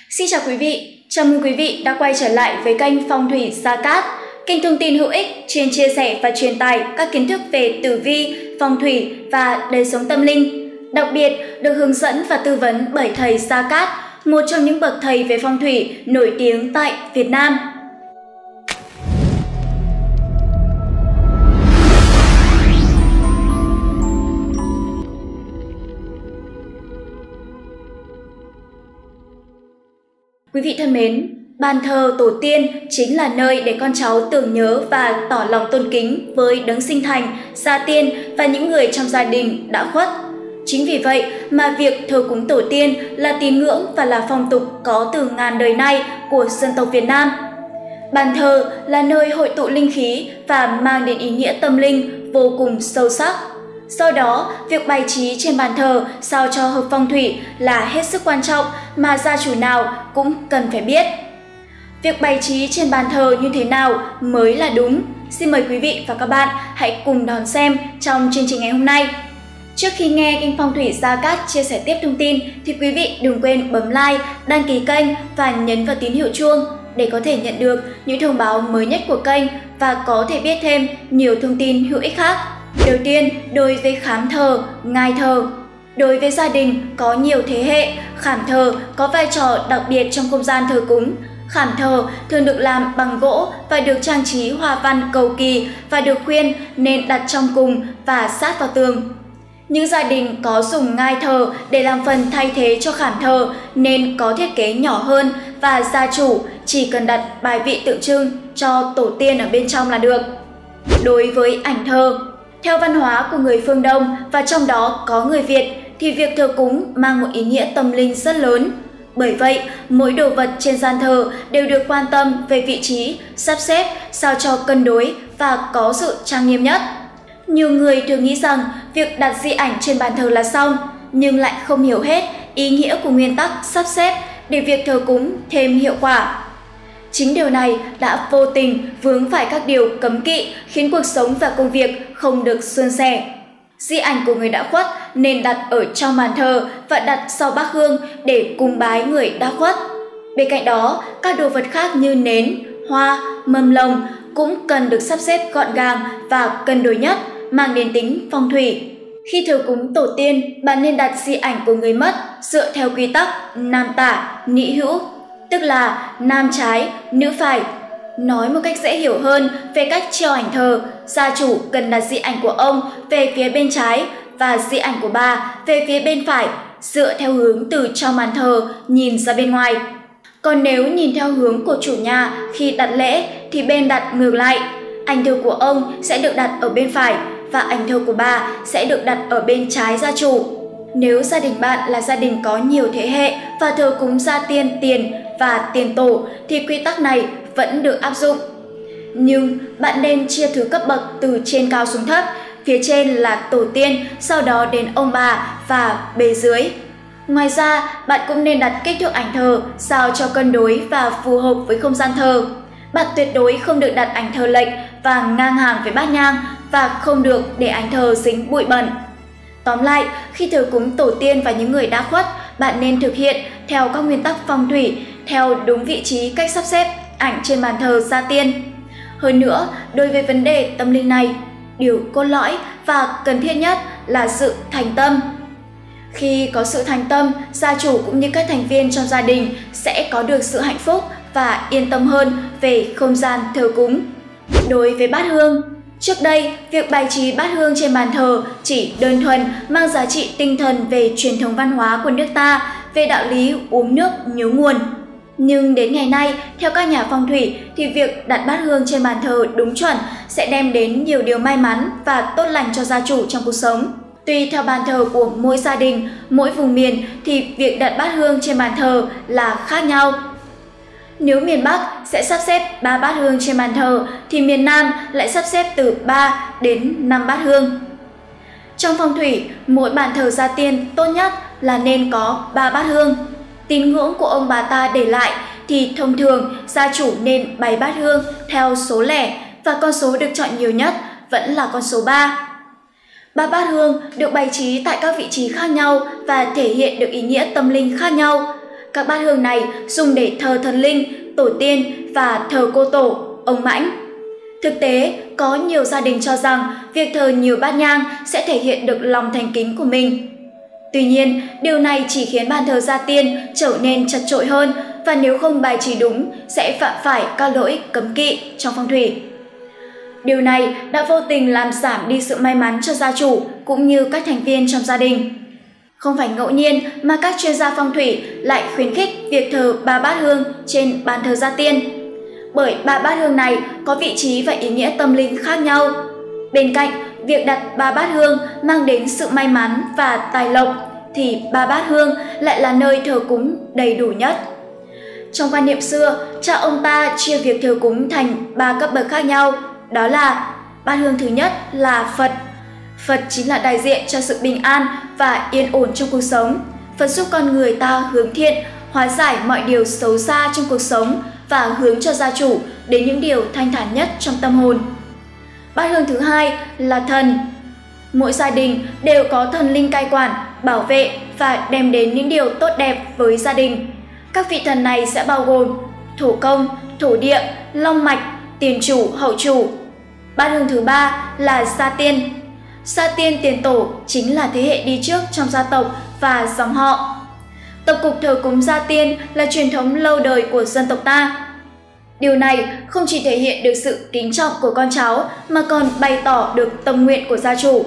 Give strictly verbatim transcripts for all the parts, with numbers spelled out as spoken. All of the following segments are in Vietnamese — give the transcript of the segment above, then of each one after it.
Xin chào quý vị, chào mừng quý vị đã quay trở lại với kênh Phong thủy Gia Cát, kênh thông tin hữu ích chuyên chia sẻ và truyền tải các kiến thức về tử vi, phong thủy và đời sống tâm linh. Đặc biệt được hướng dẫn và tư vấn bởi thầy Gia Cát, một trong những bậc thầy về phong thủy nổi tiếng tại Việt Nam. Quý vị thân mến, bàn thờ tổ tiên chính là nơi để con cháu tưởng nhớ và tỏ lòng tôn kính với đấng sinh thành, gia tiên và những người trong gia đình đã khuất. Chính vì vậy mà việc thờ cúng tổ tiên là tín ngưỡng và là phong tục có từ ngàn đời nay của dân tộc Việt Nam. Bàn thờ là nơi hội tụ linh khí và mang đến ý nghĩa tâm linh vô cùng sâu sắc. Do đó, việc bày trí trên bàn thờ sao cho hợp phong thủy là hết sức quan trọng mà gia chủ nào cũng cần phải biết. Việc bày trí trên bàn thờ như thế nào mới là đúng? Xin mời quý vị và các bạn hãy cùng đón xem trong chương trình ngày hôm nay. Trước khi nghe kênh Phong thủy Gia Cát chia sẻ tiếp thông tin thì quý vị đừng quên bấm like, đăng ký kênh và nhấn vào tín hiệu chuông để có thể nhận được những thông báo mới nhất của kênh và có thể biết thêm nhiều thông tin hữu ích khác. Đầu tiên, đối với khám thờ, ngai thờ. Đối với gia đình có nhiều thế hệ, khảm thờ có vai trò đặc biệt trong không gian thờ cúng. Khảm thờ thường được làm bằng gỗ và được trang trí hoa văn cầu kỳ và được khuyên nên đặt trong cùng và sát vào tường. Những gia đình có dùng ngai thờ để làm phần thay thế cho khảm thờ nên có thiết kế nhỏ hơn và gia chủ chỉ cần đặt bài vị tượng trưng cho tổ tiên ở bên trong là được. Đối với ảnh thờ, theo văn hóa của người phương Đông và trong đó có người Việt thì việc thờ cúng mang một ý nghĩa tâm linh rất lớn. Bởi vậy, mỗi đồ vật trên gian thờ đều được quan tâm về vị trí, sắp xếp sao cho cân đối và có sự trang nghiêm nhất. Nhiều người thường nghĩ rằng việc đặt di ảnh trên bàn thờ là xong, nhưng lại không hiểu hết ý nghĩa của nguyên tắc sắp xếp để việc thờ cúng thêm hiệu quả. Chính điều này đã vô tình vướng phải các điều cấm kỵ khiến cuộc sống và công việc không được suôn sẻ. Di ảnh của người đã khuất nên đặt ở trong bàn thờ và đặt sau bát hương để cúng bái người đã khuất. Bên cạnh đó, các đồ vật khác như nến, hoa, mâm lồng cũng cần được sắp xếp gọn gàng và cân đối nhất, mang đến tính phong thủy. Khi thờ cúng tổ tiên, bạn nên đặt di ảnh của người mất dựa theo quy tắc nam tả, nữ hữu, tức là nam trái, nữ phải. Nói một cách dễ hiểu hơn về cách treo ảnh thờ, gia chủ cần đặt di ảnh của ông về phía bên trái và di ảnh của bà về phía bên phải, dựa theo hướng từ trong bàn thờ nhìn ra bên ngoài. Còn nếu nhìn theo hướng của chủ nhà khi đặt lễ thì bên đặt ngược lại. Ảnh thờ của ông sẽ được đặt ở bên phải và ảnh thờ của bà sẽ được đặt ở bên trái gia chủ. Nếu gia đình bạn là gia đình có nhiều thế hệ và thờ cúng gia tiên tiền và tiền tổ thì quy tắc này vẫn được áp dụng. Nhưng bạn nên chia thứ cấp bậc từ trên cao xuống thấp, phía trên là tổ tiên, sau đó đến ông bà và bề dưới. Ngoài ra, bạn cũng nên đặt kích thước ảnh thờ sao cho cân đối và phù hợp với không gian thờ. Bạn tuyệt đối không được đặt ảnh thờ lệch và ngang hàng với bát nhang và không được để ảnh thờ dính bụi bẩn. Tóm lại, khi thờ cúng tổ tiên và những người đã khuất, bạn nên thực hiện theo các nguyên tắc phong thủy, theo đúng vị trí cách sắp xếp ảnh trên bàn thờ gia tiên. Hơn nữa, đối với vấn đề tâm linh này, điều cốt lõi và cần thiết nhất là sự thành tâm. Khi có sự thành tâm, gia chủ cũng như các thành viên trong gia đình sẽ có được sự hạnh phúc và yên tâm hơn về không gian thờ cúng. Đối với bát hương, trước đây, việc bày trí bát hương trên bàn thờ chỉ đơn thuần mang giá trị tinh thần về truyền thống văn hóa của nước ta, về đạo lý uống nước nhớ nguồn. Nhưng đến ngày nay, theo các nhà phong thủy thì việc đặt bát hương trên bàn thờ đúng chuẩn sẽ đem đến nhiều điều may mắn và tốt lành cho gia chủ trong cuộc sống. Tùy theo bàn thờ của mỗi gia đình, mỗi vùng miền thì việc đặt bát hương trên bàn thờ là khác nhau. Nếu miền Bắc sẽ sắp xếp ba bát hương trên bàn thờ thì miền Nam lại sắp xếp từ ba đến năm bát hương. Trong phong thủy, mỗi bàn thờ gia tiên tốt nhất là nên có ba bát hương. Tín ngưỡng của ông bà ta để lại thì thông thường gia chủ nên bày bát hương theo số lẻ và con số được chọn nhiều nhất vẫn là con số ba. Ba bát hương được bày trí tại các vị trí khác nhau và thể hiện được ý nghĩa tâm linh khác nhau. các bát hương này dùng để thờ thần linh, tổ tiên và thờ cô tổ, ông mãnh. Thực tế, có nhiều gia đình cho rằng việc thờ nhiều bát nhang sẽ thể hiện được lòng thành kính của mình. Tuy nhiên, điều này chỉ khiến bàn thờ gia tiên trở nên chật chội hơn và nếu không bài trí đúng sẽ phạm phải các lỗi cấm kỵ trong phong thủy. Điều này đã vô tình làm giảm đi sự may mắn cho gia chủ cũng như các thành viên trong gia đình. Không phải ngẫu nhiên mà các chuyên gia phong thủy lại khuyến khích việc thờ ba bát hương trên bàn thờ gia tiên. Bởi ba bát hương này có vị trí và ý nghĩa tâm linh khác nhau. Bên cạnh việc đặt ba bát hương mang đến sự may mắn và tài lộc, thì ba bát hương lại là nơi thờ cúng đầy đủ nhất. Trong quan niệm xưa, cha ông ta chia việc thờ cúng thành ba cấp bậc khác nhau, đó là bát hương thứ nhất là Phật. Phật chính là đại diện cho sự bình an và yên ổn trong cuộc sống. Phật giúp con người ta hướng thiện, hóa giải mọi điều xấu xa trong cuộc sống và hướng cho gia chủ đến những điều thanh thản nhất trong tâm hồn. Bát hương thứ hai là Thần. Mỗi gia đình đều có thần linh cai quản, bảo vệ và đem đến những điều tốt đẹp với gia đình. Các vị thần này sẽ bao gồm Thổ Công, Thổ Địa, Long Mạch, Tiền Chủ, Hậu Chủ. Bát hương thứ ba là Gia Tiên. Gia Tiên tiền tổ chính là thế hệ đi trước trong gia tộc và dòng họ. Tập cục thờ cúng Gia Tiên là truyền thống lâu đời của dân tộc ta. Điều này không chỉ thể hiện được sự kính trọng của con cháu mà còn bày tỏ được tâm nguyện của gia chủ.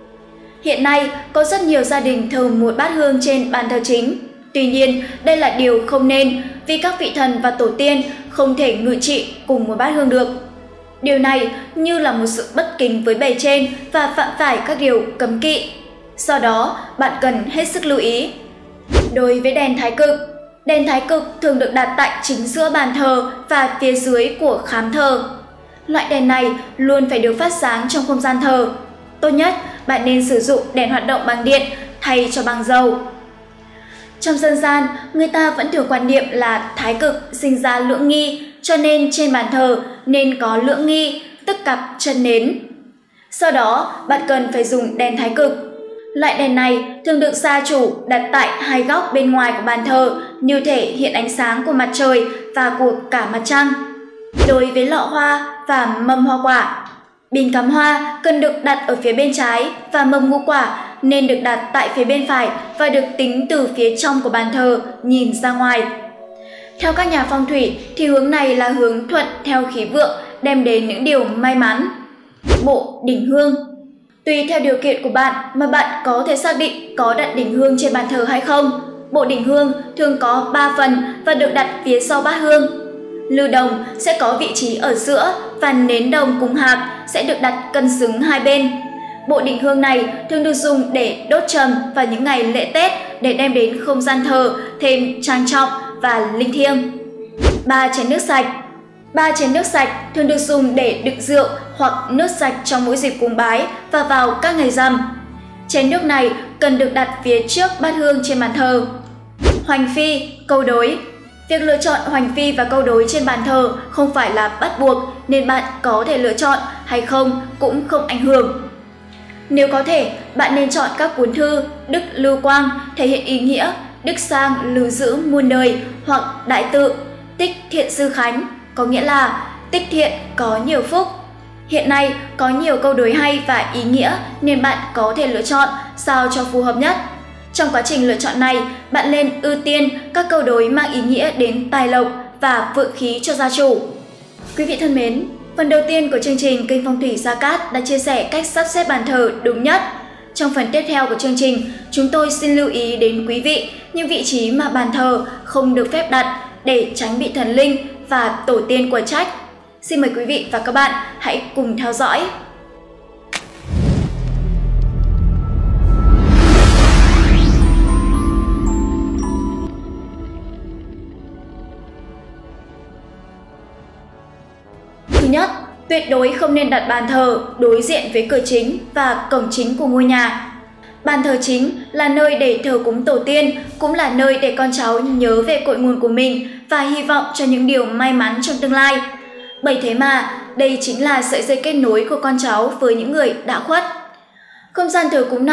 Hiện nay, có rất nhiều gia đình thờ một bát hương trên bàn thờ chính. Tuy nhiên, đây là điều không nên vì các vị thần và tổ tiên không thể ngự trị cùng một bát hương được. Điều này như là một sự bất kính với bề trên và phạm phải các điều cấm kỵ. Do đó, bạn cần hết sức lưu ý. Đối với đèn thái cực, đèn thái cực thường được đặt tại chính giữa bàn thờ và phía dưới của khám thờ. Loại đèn này luôn phải được phát sáng trong không gian thờ. Tốt nhất, bạn nên sử dụng đèn hoạt động bằng điện thay cho bằng dầu. Trong dân gian, người ta vẫn thường quan niệm là thái cực sinh ra lưỡng nghi, cho nên trên bàn thờ nên có lưỡng nghi, tức cặp chân nến. Sau đó, bạn cần phải dùng đèn thái cực. Loại đèn này thường được gia chủ đặt tại hai góc bên ngoài của bàn thờ như thể hiện ánh sáng của mặt trời và của cả mặt trăng. Đối với lọ hoa và mâm hoa quả, bình cắm hoa cần được đặt ở phía bên trái và mâm ngũ quả nên được đặt tại phía bên phải và được tính từ phía trong của bàn thờ nhìn ra ngoài. Theo các nhà phong thủy thì hướng này là hướng thuận theo khí vượng, đem đến những điều may mắn. Bộ đỉnh hương. Tùy theo điều kiện của bạn mà bạn có thể xác định có đặt đỉnh hương trên bàn thờ hay không. Bộ đỉnh hương thường có ba phần và được đặt phía sau bát hương. Lư đồng sẽ có vị trí ở giữa và nến đồng cùng hạt sẽ được đặt cân xứng hai bên. Bộ đỉnh hương này thường được dùng để đốt trầm vào những ngày lễ Tết để đem đến không gian thờ thêm trang trọng và linh thiêng. Ba chén nước sạch. Ba chén nước sạch thường được dùng để đựng rượu hoặc nước sạch trong mỗi dịp cúng bái và vào các ngày rằm. Chén nước này cần được đặt phía trước bát hương trên bàn thờ. Hoành phi, câu đối. Việc lựa chọn hoành phi và câu đối trên bàn thờ không phải là bắt buộc nên bạn có thể lựa chọn hay không cũng không ảnh hưởng. Nếu có thể, bạn nên chọn các cuốn thư Đức Lưu Quang thể hiện ý nghĩa Đức Sang lưu giữ muôn đời hoặc Đại Tự Tích Thiện Sư Khánh, có nghĩa là tích thiện có nhiều phúc. Hiện nay có nhiều câu đối hay và ý nghĩa nên bạn có thể lựa chọn sao cho phù hợp nhất. Trong quá trình lựa chọn này, bạn nên ưu tiên các câu đối mang ý nghĩa đến tài lộc và vượng khí cho gia chủ. Quý vị thân mến, phần đầu tiên của chương trình kênh Phong thủy Gia Cát đã chia sẻ cách sắp xếp bàn thờ đúng nhất. Trong phần tiếp theo của chương trình, chúng tôi xin lưu ý đến quý vị những vị trí mà bàn thờ không được phép đặt để tránh bị thần linh và tổ tiên quở trách. Xin mời quý vị và các bạn hãy cùng theo dõi. Thứ nhất, tuyệt đối không nên đặt bàn thờ đối diện với cửa chính và cổng chính của ngôi nhà. Bàn thờ chính là nơi để thờ cúng tổ tiên, cũng là nơi để con cháu nhớ về cội nguồn của mình và hy vọng cho những điều may mắn trong tương lai. Bởi thế mà, đây chính là sợi dây kết nối của con cháu với những người đã khuất. Không gian thờ cúng này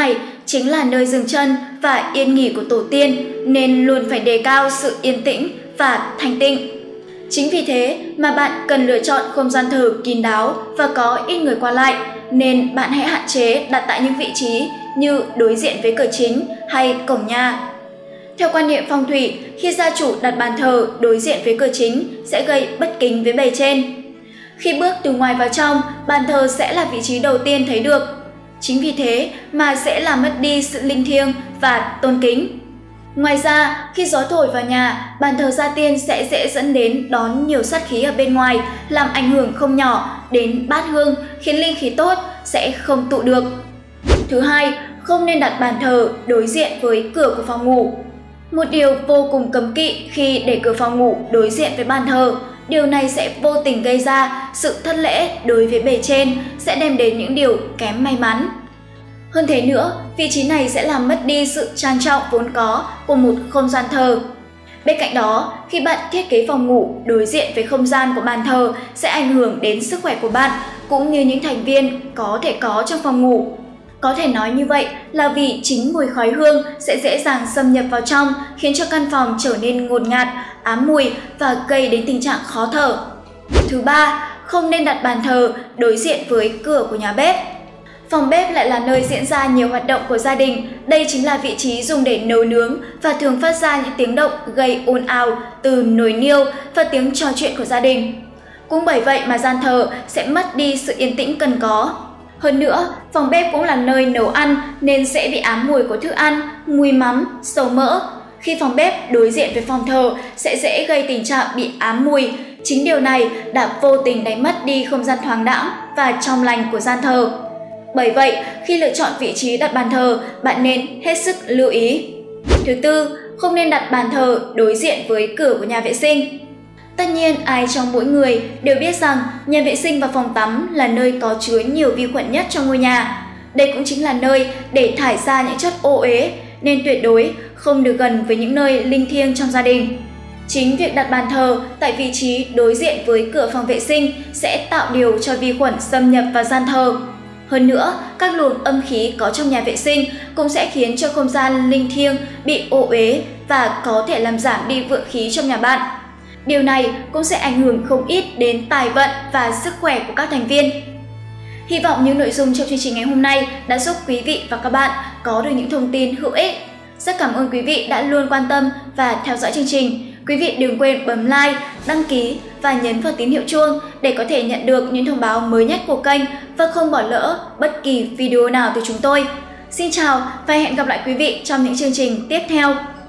chính là nơi dừng chân và yên nghỉ của tổ tiên, nên luôn phải đề cao sự yên tĩnh và thanh tịnh. Chính vì thế mà bạn cần lựa chọn không gian thờ kín đáo và có ít người qua lại, nên bạn hãy hạn chế đặt tại những vị trí như đối diện với cửa chính hay cổng nhà. Theo quan niệm phong thủy, khi gia chủ đặt bàn thờ đối diện với cửa chính sẽ gây bất kính với bề trên. Khi bước từ ngoài vào trong, bàn thờ sẽ là vị trí đầu tiên thấy được. Chính vì thế mà sẽ làm mất đi sự linh thiêng và tôn kính. Ngoài ra, khi gió thổi vào nhà, bàn thờ gia tiên sẽ dễ dẫn đến đón nhiều sát khí ở bên ngoài, làm ảnh hưởng không nhỏ đến bát hương, khiến linh khí tốt sẽ không tụ được. Thứ hai, không nên đặt bàn thờ đối diện với cửa của phòng ngủ. Một điều vô cùng cấm kỵ khi để cửa phòng ngủ đối diện với bàn thờ. Điều này sẽ vô tình gây ra sự thất lễ đối với bề trên, sẽ đem đến những điều kém may mắn. Hơn thế nữa, vị trí này sẽ làm mất đi sự trang trọng vốn có của một không gian thờ. Bên cạnh đó, khi bạn thiết kế phòng ngủ đối diện với không gian của bàn thờ sẽ ảnh hưởng đến sức khỏe của bạn cũng như những thành viên có thể có trong phòng ngủ. Có thể nói như vậy là vì chính mùi khói hương sẽ dễ dàng xâm nhập vào trong, khiến cho căn phòng trở nên ngột ngạt, ám mùi và gây đến tình trạng khó thở. Thứ ba, không nên đặt bàn thờ đối diện với cửa của nhà bếp. Phòng bếp lại là nơi diễn ra nhiều hoạt động của gia đình. Đây chính là vị trí dùng để nấu nướng và thường phát ra những tiếng động gây ồn ào từ nồi niêu và tiếng trò chuyện của gia đình. Cũng bởi vậy mà gian thờ sẽ mất đi sự yên tĩnh cần có. Hơn nữa, phòng bếp cũng là nơi nấu ăn nên sẽ bị ám mùi của thức ăn, mùi mắm, dầu mỡ. Khi phòng bếp đối diện với phòng thờ sẽ dễ gây tình trạng bị ám mùi. Chính điều này đã vô tình đánh mất đi không gian thoáng đãng và trong lành của gian thờ. Bởi vậy, khi lựa chọn vị trí đặt bàn thờ, bạn nên hết sức lưu ý. Thứ tư, không nên đặt bàn thờ đối diện với cửa của nhà vệ sinh. Tất nhiên, ai trong mỗi người đều biết rằng nhà vệ sinh và phòng tắm là nơi có chứa nhiều vi khuẩn nhất trong ngôi nhà. Đây cũng chính là nơi để thải ra những chất ô uế, nên tuyệt đối không được gần với những nơi linh thiêng trong gia đình. Chính việc đặt bàn thờ tại vị trí đối diện với cửa phòng vệ sinh sẽ tạo điều cho vi khuẩn xâm nhập vào gian thờ. Hơn nữa, các luồng âm khí có trong nhà vệ sinh cũng sẽ khiến cho không gian linh thiêng bị ô uế và có thể làm giảm đi vượng khí trong nhà bạn. Điều này cũng sẽ ảnh hưởng không ít đến tài vận và sức khỏe của các thành viên. Hy vọng những nội dung trong chương trình ngày hôm nay đã giúp quý vị và các bạn có được những thông tin hữu ích. Rất cảm ơn quý vị đã luôn quan tâm và theo dõi chương trình. Quý vị đừng quên bấm like, đăng ký và nhấn vào tín hiệu chuông để có thể nhận được những thông báo mới nhất của kênh và không bỏ lỡ bất kỳ video nào từ chúng tôi. Xin chào và hẹn gặp lại quý vị trong những chương trình tiếp theo.